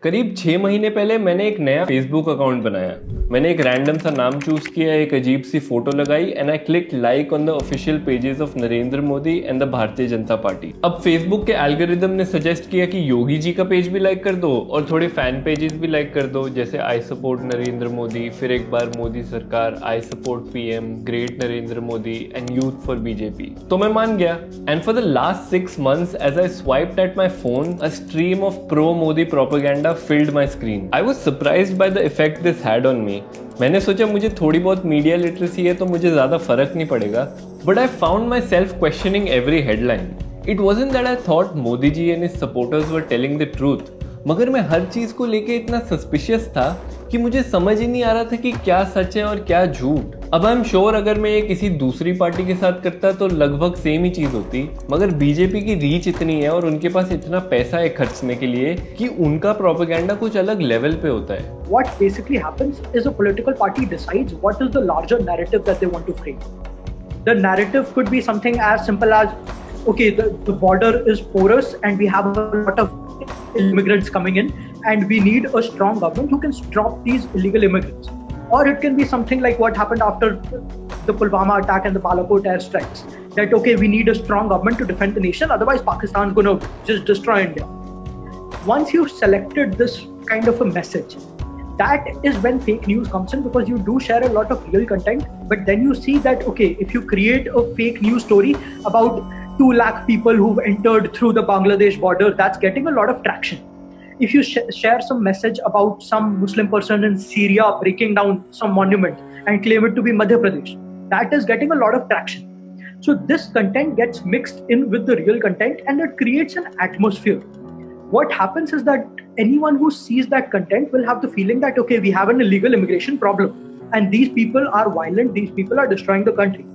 करीब 6 महीने पहले मैंने एक नया फेसबुक अकाउंट बनाया। मैंने एक रैंडम सा नाम चूज किया, एक अजीब सी फोटो लगाई and I click like on the official pages of Narendra Modi and the Bharatiya Janata party. अब फेसबुक के एल्गोरिदम ने सजेस्ट किया कि योगी जी का पेज भी लाइक कर दो और थोड़े फैन पेजेस भी लाइक कर दो, जैसे आई सपोर्ट नरेंद्र मोदी, फिर एक बार मोदी सरकार, I support PM, great Narendra Modi and youth for BJP. तो मैं मान गया and for the last 6 months as I swiped at my phone, a stream of pro-Modi propaganda filled my screen. I was surprised by the effect this had on me. मैंने सोचा मुझे थोड़ी बहुत media literacy है तो मुझे ज़्यादा फर्क नहीं पड़ेगा, but I found myself questioning every headline. It wasn't that I thought Modi ji and his supporters were telling the truth, मगर मैं हर चीज़ को लेके इतना सस्पिशियस था कि मुझे समझ ही नहीं आ रहा था कि क्या सच है और क्या झूठ। अब आई एम श्योर अगर मैं ये किसी दूसरी पार्टी के साथ करता तो लगभग सेम ही चीज होती, मगर बीजेपी की रीच इतनी है और उनके पास इतना पैसा है खर्चने के लिए कि उनका प्रोपेगेंडा कुछ अलग लेवल पे होता है। What basically happens is a political party decides what is the larger narrative that they want to frame. The narrative could be something as simple as, okay, the border is porous and we have a lot of immigrants coming in and we need a strong government who can stop these illegal immigrants. Or it can be something like what happened after the Pulwama attack and the Balakot airstrikes. That, okay, we need a strong government to defend the nation, otherwise Pakistan's going to just destroy India. Once you've selected this kind of a message, that is when fake news comes in, because you do share a lot of real content, but then you see that, okay, if you create a fake news story about 2 lakh people who've entered through the Bangladesh border, that's getting a lot of traction. If you share some message about some Muslim person in Syria breaking down some monument and claim it to be Madhya Pradesh, that is getting a lot of traction. So this content gets mixed in with the real content and it creates an atmosphere. What happens is that anyone who sees that content will have the feeling that, okay, we have an illegal immigration problem and these people are violent, these people are destroying the country.